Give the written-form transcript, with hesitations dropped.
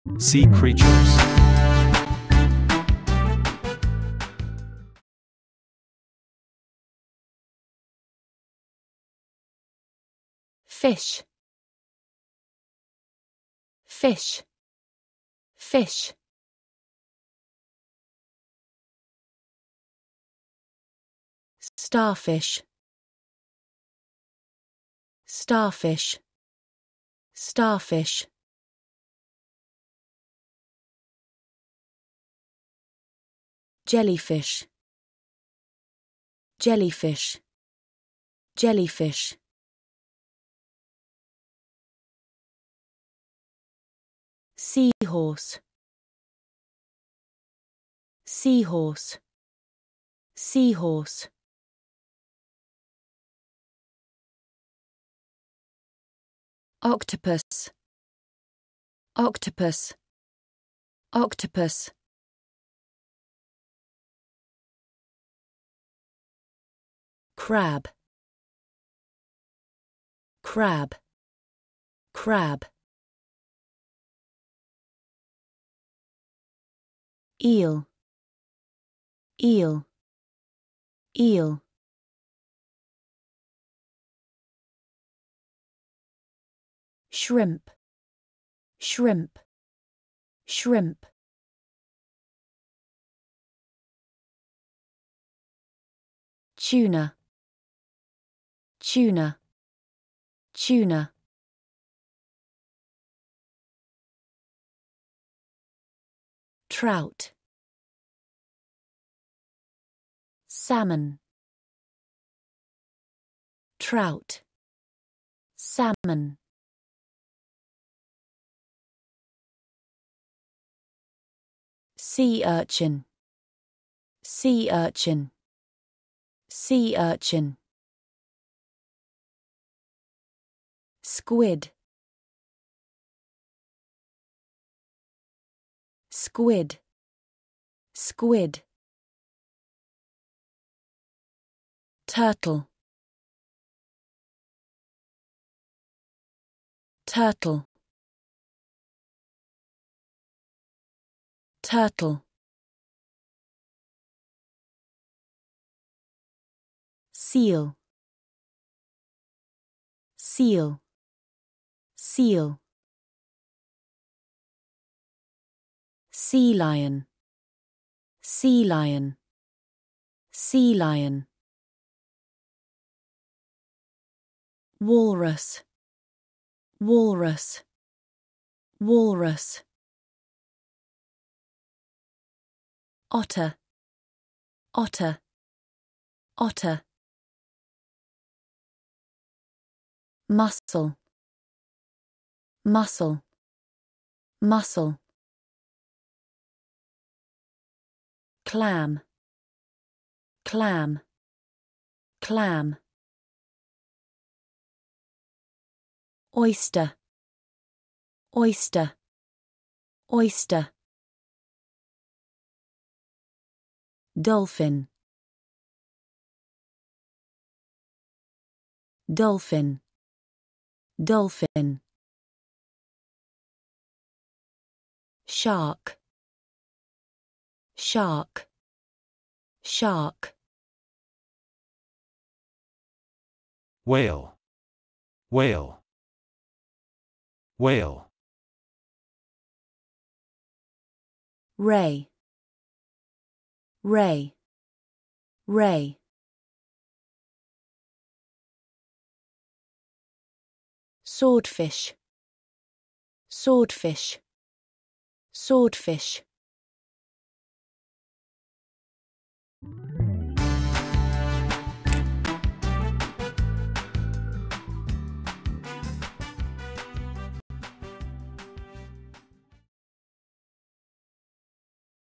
Sea creatures. Fish, fish, fish. Starfish, starfish, starfish. Jellyfish, jellyfish, jellyfish. Seahorse, seahorse, seahorse. Octopus, octopus, octopus. Crab, crab, crab. Eel, eel, eel. Shrimp, shrimp, shrimp. Tuna, tuna, tuna. Trout, salmon, trout, salmon. Sea urchin, sea urchin, sea urchin. Squid, squid, squid. Turtle, turtle, turtle. Seal, seal, seal. Sea lion, sea lion, sea lion. Walrus, walrus, walrus. Otter, otter, otter. Mussel, mussel, mussel. Clam, clam, clam. Oyster, oyster, oyster. Dolphin, dolphin, dolphin. Shark, shark, shark. Whale, whale, whale. Ray, ray, ray. Swordfish, swordfish, swordfish.